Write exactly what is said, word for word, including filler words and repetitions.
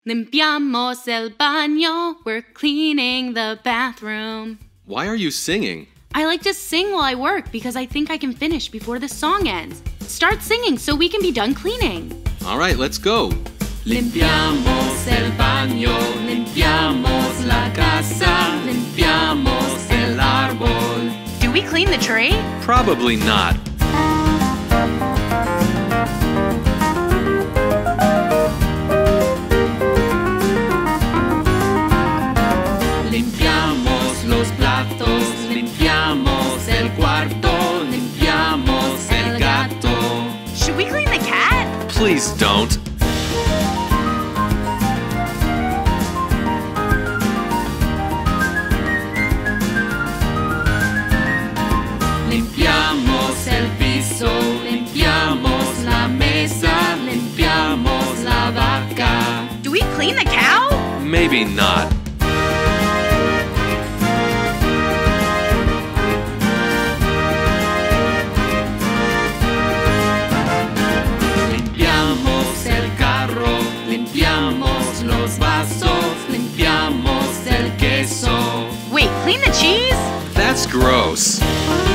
Limpiamos el baño. We're cleaning the bathroom. Why are you singing? I like to sing while I work because I think I can finish before the song ends. Start singing so we can be done cleaning. All right, let's go. Limpiamos el baño, limpiamos la casa, limpiamos el árbol. Do we clean the tree? Probably not. Limpiamos los platos, limpiamos el cuarto, limpiamos el gato. Should we clean the cat? Please don't. Limpiamos el piso, limpiamos la mesa, limpiamos la vaca. Do we clean the cow? Maybe not. Limpiamos el carro, limpiamos los vasos, limpiamos el queso. Wait, clean the cheese? That's gross.